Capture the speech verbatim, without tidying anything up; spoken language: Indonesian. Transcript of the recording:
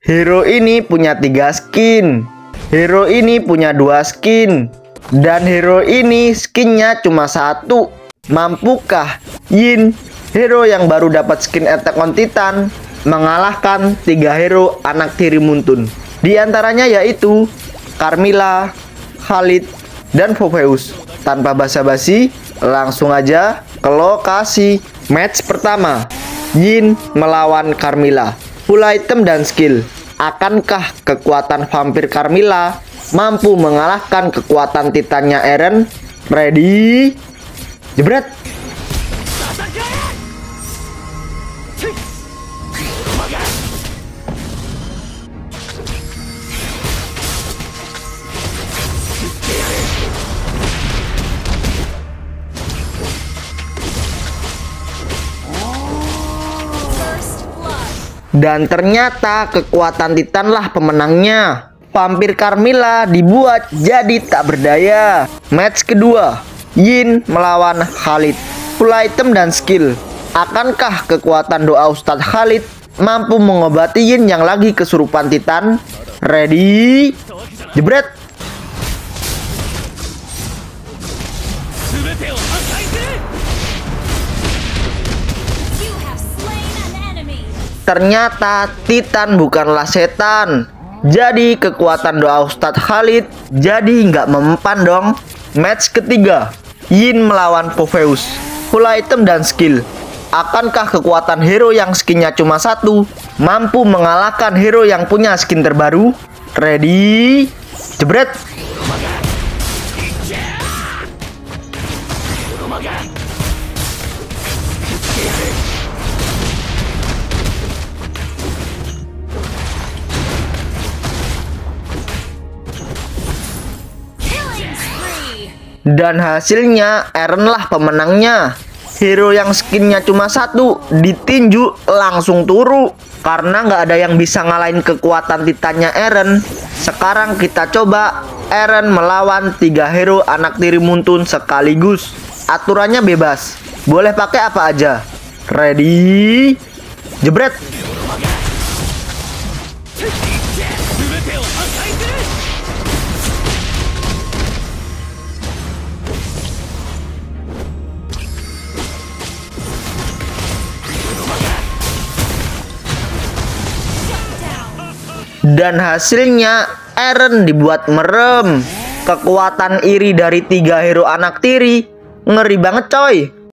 Hero ini punya tiga skin. Hero ini punya dua skin. Dan hero ini skinnya cuma satu. Mampukah Yin, hero yang baru dapat skin Attack on Titan, mengalahkan tiga hero anak tiri Muntun? Di antaranya yaitu Carmilla, Khalid, dan Popheus. Tanpa basa-basi, langsung aja ke lokasi. Match pertama, Yin melawan Carmilla. Full item dan skill. Akankah kekuatan vampir Carmilla mampu mengalahkan kekuatan titannya Eren? Ready? Jebret. Dan ternyata kekuatan Titanlah pemenangnya. Vampir Carmilla dibuat jadi tak berdaya. Match kedua, Yin melawan Khalid. Full item dan skill. Akankah kekuatan doa Ustadz Khalid mampu mengobati Yin yang lagi kesurupan Titan? Ready? Jebret. Ternyata Titan bukanlah setan. Jadi kekuatan doa Ustadz Khalid jadi nggak mempan dong. Match ketiga, Yin melawan Popheus. Full item dan skill. Akankah kekuatan hero yang skinnya cuma satu mampu mengalahkan hero yang punya skin terbaru? Ready? Jebret. Dan hasilnya Eren lah pemenangnya. Hero yang skinnya cuma satu ditinju langsung turu. Karena nggak ada yang bisa ngalahin kekuatan titannya Eren. Sekarang kita coba Eren melawan tiga hero anak tiri Muntun sekaligus. Aturannya bebas, boleh pakai apa aja. Ready? Jebret. Dan hasilnya Eren dibuat merem. Kekuatan iri dari tiga hero anak tiri ngeri banget coy.